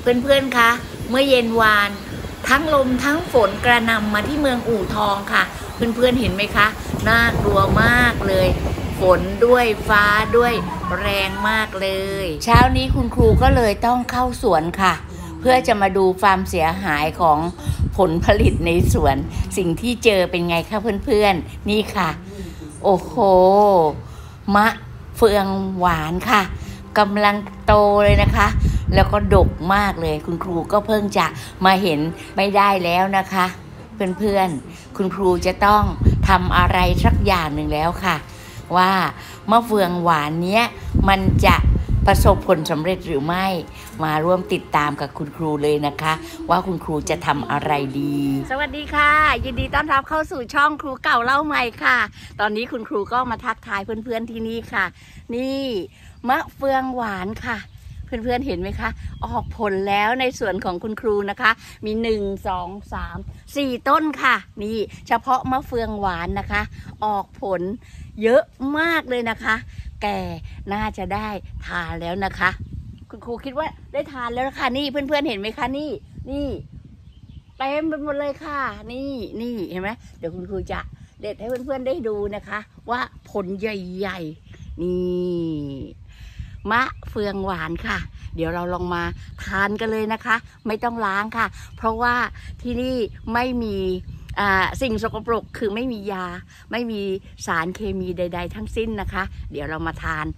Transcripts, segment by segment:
เพื่อนๆคะเมื่อเย็นวานทั้งลมทั้งฝนกระหน่ำมาที่เมืองอู่ทองค่ะเพื่อนๆเห็นไหมคะน่ากลัวมากเลยฝนด้วยฟ้าด้วยแรงมากเลยเช้านี้คุณครูก็เลยต้องเข้าสวนค่ะเพื่อจะมาดูความเสียหายของผลผลิตในสวนสิ่งที่เจอเป็นไงคะเพื่อนๆนี่ค่ะโอ้โหมะเฟืองหวานค่ะกำลังโตเลยนะคะแล้วก็ดกมากเลยคุณครูก็เพิ่งจะมาเห็นไม่ได้แล้วนะคะเพื่อนๆคุณครูจะต้องทำอะไรสักอย่างหนึ่งแล้วค่ะว่ามะเฟืองหวานเนี้ยมันจะประสบผลสำเร็จหรือไม่มาร่วมติดตามกับคุณครูเลยนะคะว่าคุณครูจะทำอะไรดีสวัสดีค่ะยินดีต้อนรับเข้าสู่ช่องครูเก่าเล่าใหม่ค่ะตอนนี้คุณครูก็มาทักทายเพื่อนๆที่นี่ค่ะนี่มะเฟืองหวานค่ะเพื่อนๆเห็นไหมคะออกผลแล้วในสวนของคุณครูนะคะมี1 2 3 4ต้นค่ะนี่เฉพาะมะเฟืองหวานนะคะออกผลเยอะมากเลยนะคะแก่น่าจะได้ทานแล้วนะคะคุณครูคิดว่าได้ทานแล้วนะคะนี่เพื่อนๆเห็นไหมคะนี่เต็มไปหมดเลยค่ะนี่เห็นไหมเดี๋ยวคุณครูจะเด็ดให้เพื่อนๆได้ดูนะคะว่าผลใหญ่ๆนี่มะเฟืองหวานค่ะเดี๋ยวเราลองมาทานกันเลยนะคะไม่ต้องล้างค่ะเพราะว่าที่นี่ไม่มีสิ่งสกปรกคือไม่มียาไม่มีสารเคมีใดๆทั้งสิ้นนะคะเดี๋ยวเรามาทาน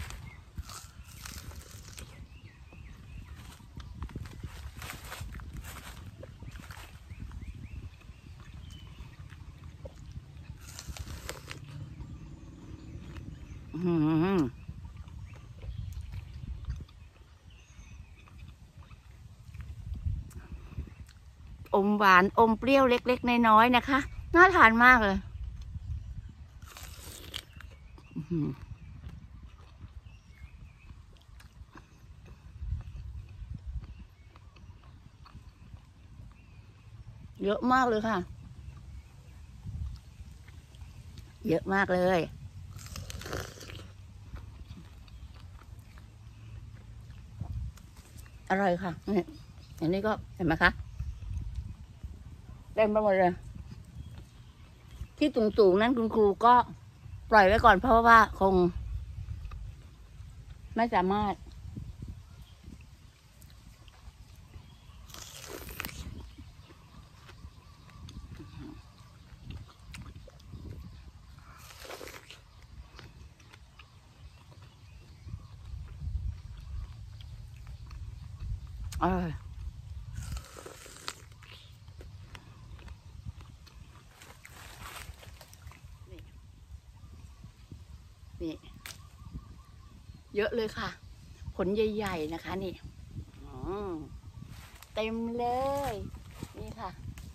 อมหวานอมเปรี้ยวเล็กๆน้อยๆนะคะน่าทานมากเลยเยอะมากเลยค่ะเยอะมากเลยอร่อยค่ะนี่อันนี้ก็เห็นไหมคะเต็มไปหมดเลยที่สูงๆนั้นคุณครูก็ปล่อยไว้ก่อนเพราะว่าคงไม่สามารถนี่เยอะเลยค่ะผลใหญ่ๆนะคะนี่เต็มเลยนี่ค่ะ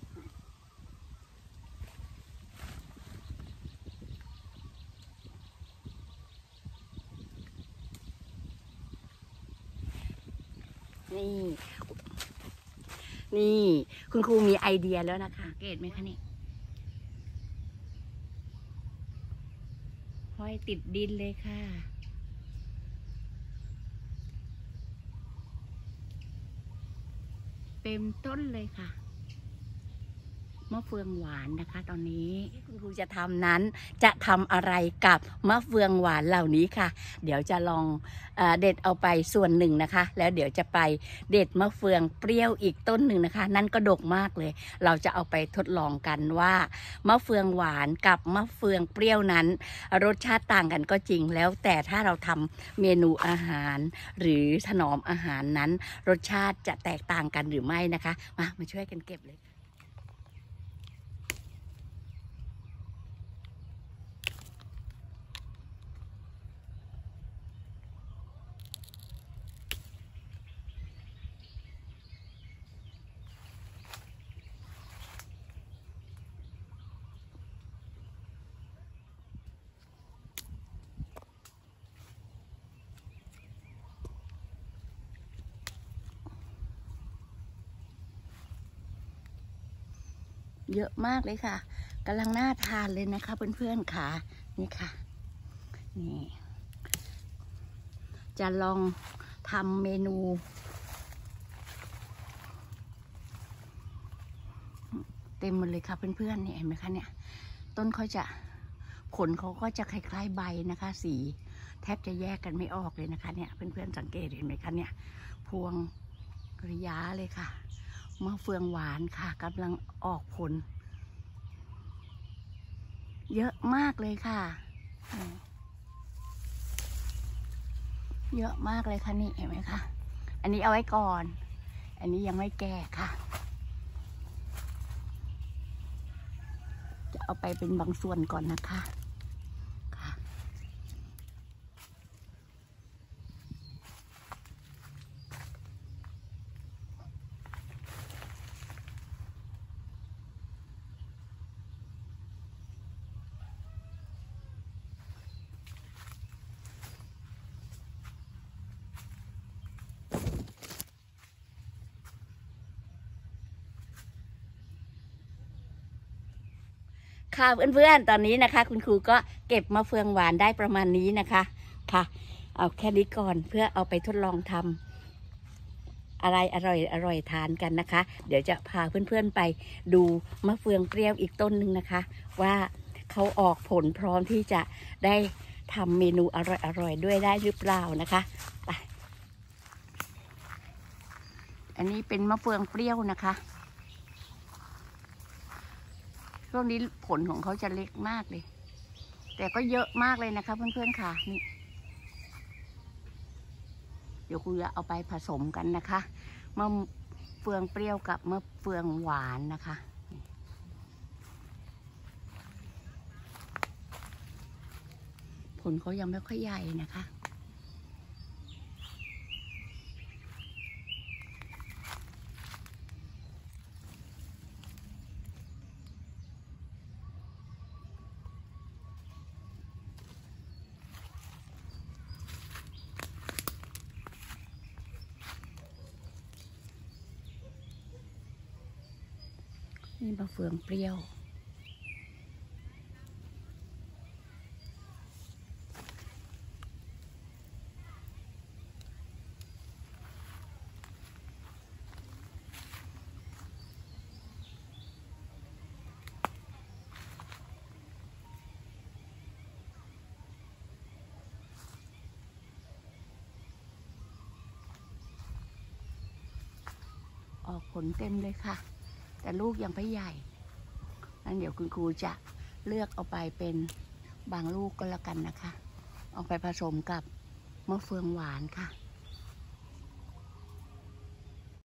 นี่คุณครูมีไอเดียแล้วนะคะเกตไหมคะนี่ห้อยติดดินเลยค่ะเต็มต้นเลยค่ะมะเฟืองหวานนะคะตอนนี้ที่คุณครูจะทำนั้นจะทำอะไรกับมะเฟืองหวานเหล่านี้ค่ะเดี๋ยวจะลองเด็ดเอาไปส่วนหนึ่งนะคะแล้วเดี๋ยวจะไปเด็ดมะเฟืองเปรี้ยวอีกต้นหนึ่งนะคะนั่นก็ดกมากเลยเราจะเอาไปทดลองกันว่ามะเฟืองหวานกับมะเฟืองเปรี้ยวนั้นรสชาติต่างกันก็จริงแล้วแต่ถ้าเราทำเมนูอาหารหรือถนอมอาหารนั้นรสชาติจะแตกต่างกันหรือไม่นะคะมาช่วยกันเก็บเลยเยอะมากเลยค่ะกำลังน่าทานเลยนะคะเพื่อนๆค่ะนี่ค่ะนี่จะลองทำเมนูเต็มหมดเลยค่ะเพื่อนๆเนี่ยเห็นไหมคะเนี่ยต้นเขาจะผลเขาก็จะคล้ายๆใบนะคะสีแทบจะแยกกันไม่ออกเลยนะคะเนี่ยเพื่อนๆสังเกตเห็นไหมคะเนี่ยพวงระยะเลยค่ะมะเฟืองหวานค่ะกำลังออกผลเยอะมากเลยค่ะเยอะมากเลยค่ะนี่เห็นไหมคะอันนี้เอาไว้ก่อนอันนี้ยังไม่แก่ค่ะจะเอาไปเป็นบางส่วนก่อนนะคะค่ะค่ะเพื่อนๆตอนนี้นะคะคุณครูก็เก็บมะเฟืองหวานได้ประมาณนี้นะคะค่ะเอาแค่นี้ก่อนเพื่อเอาไปทดลองทำอะไรอร่อยทานกันนะคะเดี๋ยวจะพาเพื่อนๆไปดูมะเฟืองเปรี้ยวอีกต้นหนึ่งนะคะว่าเขาออกผลพร้อมที่จะได้ทำเมนูอร่อยด้วยได้หรือเปล่านะคะไปอันนี้เป็นมะเฟืองเปรี้ยวนะคะช่วงนี้ผลของเขาจะเล็กมากเลยแต่ก็เยอะมากเลยนะคะเพื่อนๆค่ะนี่เดี๋ยวครูจะเอาไปผสมกันนะคะมะเฟืองเปรี้ยวกับมะเฟืองหวานนะคะผลเขายังไม่ค่อยใหญ่นะคะนี่มะเฟืองเปรี้ยวออกผลเต็มเลยค่ะแต่ลูกยังไม่ใหญ่งั้นเดี๋ยวคุณครูจะเลือกเอาไปเป็นบางลูกก็แล้วกันนะคะเอาไปผสมกับมะเฟืองหวานค่ะ